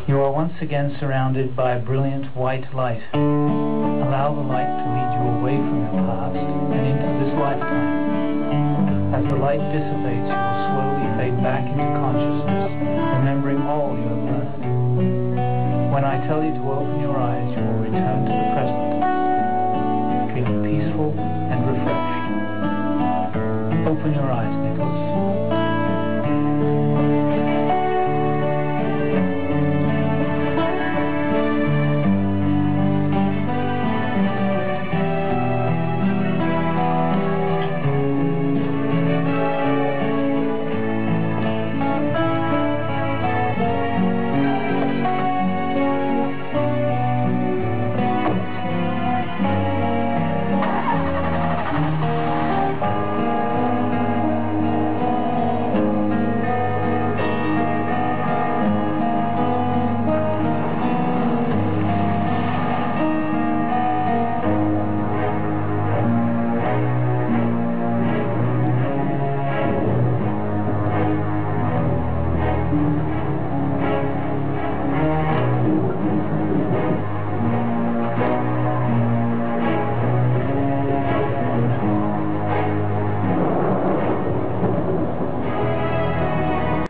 You are once again surrounded by a brilliant white light. Allow the light to lead you away from your past and into this lifetime. As the light dissipates, you will slowly fade back into consciousness, remembering all you have learned. When I tell you to open your eyes, you will return to the present, feeling peaceful and refreshed. Open your eyes now.